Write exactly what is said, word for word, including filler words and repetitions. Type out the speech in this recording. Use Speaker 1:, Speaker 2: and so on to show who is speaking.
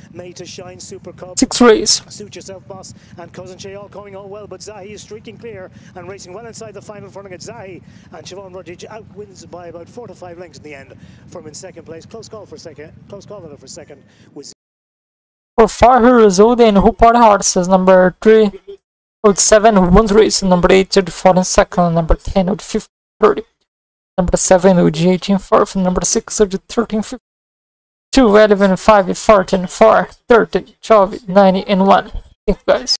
Speaker 1: Made to Shine Super Cup.
Speaker 2: Six race.
Speaker 1: Suit Yourself Boss and Cousin Shay all going all well, but Zahee is streaking clear and racing well inside the final front against Zahee, and Siobhan Rodriguez outwins by about four to five lengths in the end from in second place. Close call for second, close call for second was
Speaker 2: For far her result and who part horses number three out seven who won the race, number eight thirty-four in second, number ten out fifty thirty, number seven out eighteen fourth, number six out thirteen fifty, two eleven five fourteen four thirteen twelve ninety and one. Thank you guys.